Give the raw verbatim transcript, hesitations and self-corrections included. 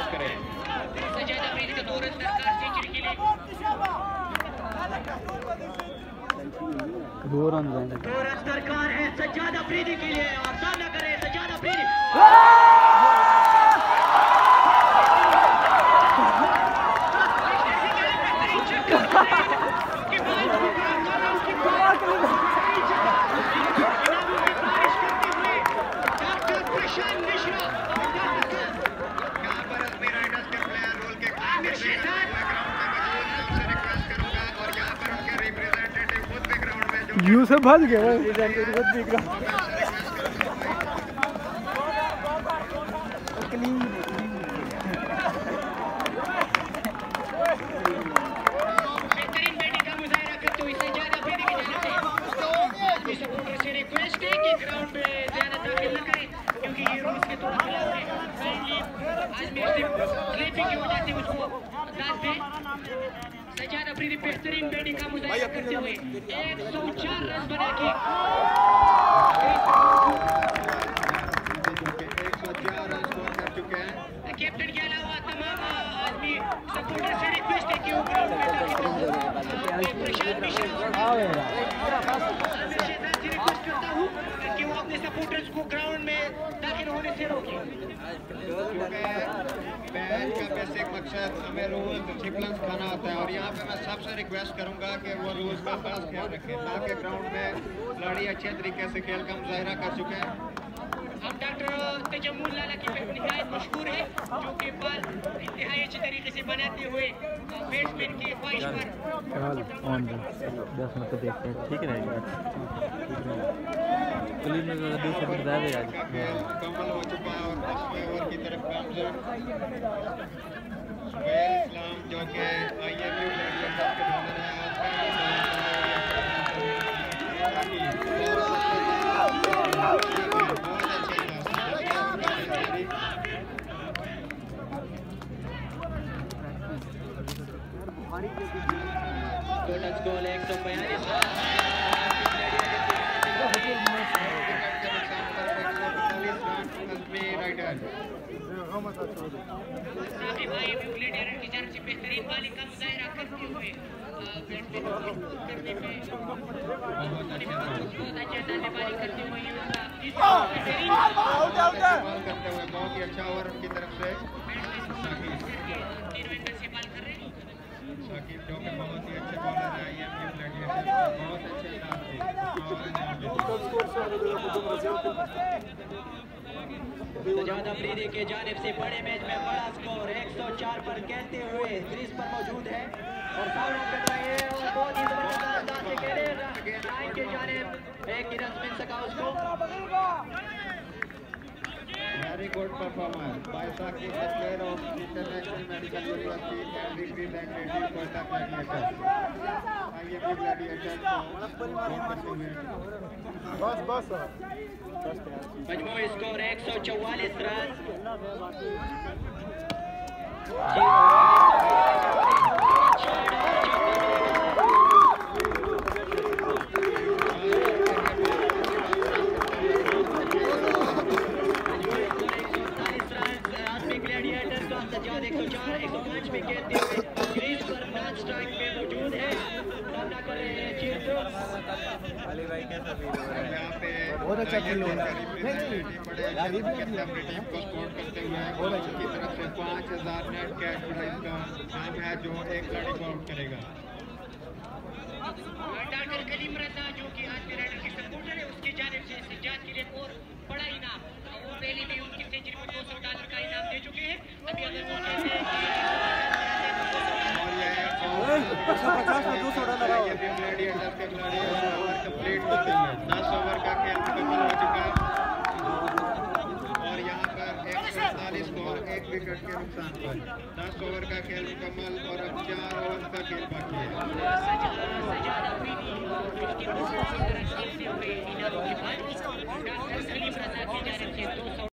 करें। सजाद अफरीदी का दो रन दरकार सेंचुरी के लिए। दो रन दो रन दरकार है सजाद अफरीदी के लिए और सामना करें सजाद अफरीदी। यू से भज गए बेहतरीन बैटिंग का मुजाहरा करते हुए सजाद अफरीदी की जानिब से सपोर्टर से रिक्वेस्ट है कि ग्राउंड पे ज्यादा दाखिल न करें क्योंकि ये रूल्स के थोड़ा खिलाफ है। आजमी स्लिपिंग की वजह से उसको दाद पे सजाद अफरीदी बेहतरीन बैटिंग का मुजाहरा करते हुए एक सौ चार रन बना के एक सौ चार रन स्कोर कर चुके हैं। कैप्टन के अलावा तमाम आदमी सपोर्टर से रिक्वेस्ट है कि वो ग्राउंड में दाखिल हो। प्रशांत मिश्रा और आमिर शहजाद से रिक्वेस्ट करता हूँ कि वो अपने सपोर्टर्स को ग्राउंड में दाखिल होने से रोकें। मैच का बेसिक मकसद हमें रूल डिसिप्लिन खाना होता है और यहाँ पे मैं सबसे रिक्वेस्ट करूँगा कि वो रूल्स का खास ख्याल रखें ताकि ग्राउंड में खिलाड़ी अच्छे तरीके से खेल का मुजाहरा कर चुके हैं। अब डॉक्टर तजम्मुल लाला की निहायत मशहूर है जो कि बॉल इंतहाई अच्छे तरीके से बनाते हुए बैट्समैन की ख्वाहिश पर दस मिनट देखते हैं ठीक रहेगा। क्लीन में दो सौ मिनट ज़्यादा यार मुकम्मल हो चुका है और दसवें ओवर की तरफ गामज़न सुहेल इस्लाम जो कि आई एम यू ग्रेजुएट के बॉलर हैं टोटल स्कोर एक सौ बयालीस साकिब भाई ब्यूलेटर की जानिब से बेहतरीन बॉलिंग का मुजाहरा करते हुए बैट्समैन को मजबूत करने में बहुत अच्छे अंदाज में बॉलिंग करते हुए बेहतरीन करते हुए बहुत ही अच्छा ओवर उनकी तरफ से तीन विकेट से बॉल कर रहे हैं साकिब जो कि बहुत ही अच्छे बॉलर हैं आई एम यू ग्रेजुएट बहुत अच्छे इनाम थे सजाद अफरीदी के जानिब से बड़े मैच में बड़ा स्कोर एक सौ चार पर कहते हुए क्रीज पर मौजूद है और फाउल कर रहे हैं और बहुत ही जबरदस्त अंदाज से खेले लाइन के जानिब एक ही रन मिल सका उसको। Very good performance by Sakiब, the player of International Medical University and Degree Language Quetta Gladiators. I am the Gladiators को सपोर्ट करते हुए बस बस मजमूई स्कोर एक सौ चौवालीस रन। सजाद एक सौ चार एक सौ पाँच में कहते हुए क्रीज पर नॉन स्ट्राइक में मौजूद है सामना कर रहे हैं चीरतो। अली भाई कैसा फील हो रहा है? यहाँ पे बहुत अच्छा फील हो रहा है। बड़े अपनी टीम को सपोर्ट करते हुए उनकी तरफ से पाँच हजार नेट कैश प्राइज का नाम है जो एक खिलाड़ी को आउट करेगा। डॉक्टर कलीम रजा जो कि आज के राइडर के सपोर्टर है उसकी जानिब से सजाद के लिए और बड़ा इनाम वो पहले भी उनकी सेंचुरी को दो सौ डॉलर का इनाम दे चुके हैं। अभी अगर वो कहते हैं पचास में दो सौ डॉलर कंप्लीट होते हुए दस ओवर का खेल मुकम्मल हो चुका है और यहाँ पर एक सौ अड़तालीस स्कोर एक विकेट के नुकसान पर दस ओवर का खेल मुकम्मल और अब चार ओवर का खेल बाकी है। सजाद अफरीदी उसकी तरफ से इनाम की बात डॉक्टर कलीम रजा की जानिब से दो सौ